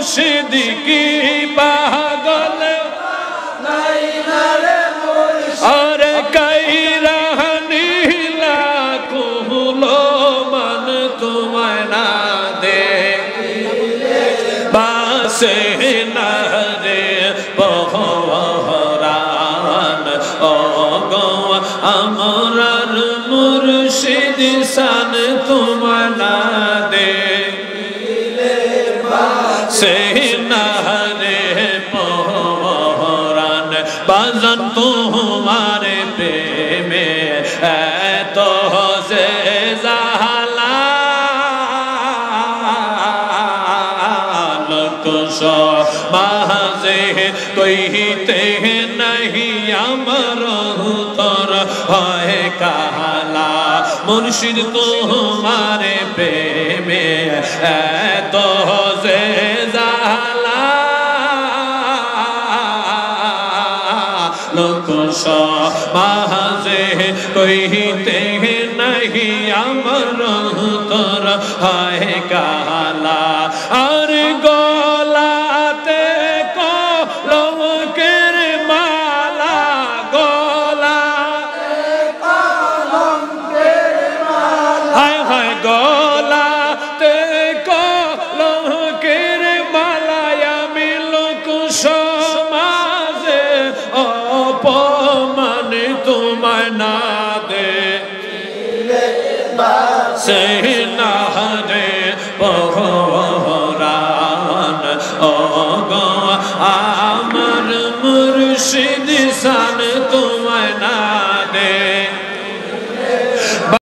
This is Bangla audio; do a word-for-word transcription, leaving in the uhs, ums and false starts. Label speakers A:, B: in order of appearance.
A: মুর্শিদ কি পাগল নাই না রে মুর্শিদ আরে কাইরা নীলা কুলো মন তোমায় না দেখিলে বাসে না রে পহরান ও গো আমরার মুর্শিদ শান তোমায় না দেখিলে বাসে না রে পহরান বাজান তোমারে প্রেমে এত যে জালা মাঝে কইতে नहीं আমার তোর হয় কালা মুর্শিদ তোমারে প্রেমে এত যে জালা লোক মাঝে কইতে नहीं আমার তোর হয় কালা আর গলাতে কলঙ্কের মালা গলাতে কলঙ্কের মালা হায় হায় গলাতে কলঙ্কের মালা আমি লোক সমাজে অপমান তোমায় না দেখিলে বাসে না রে পহরান ও গো আমার মুর্শিদ শান তোমায় না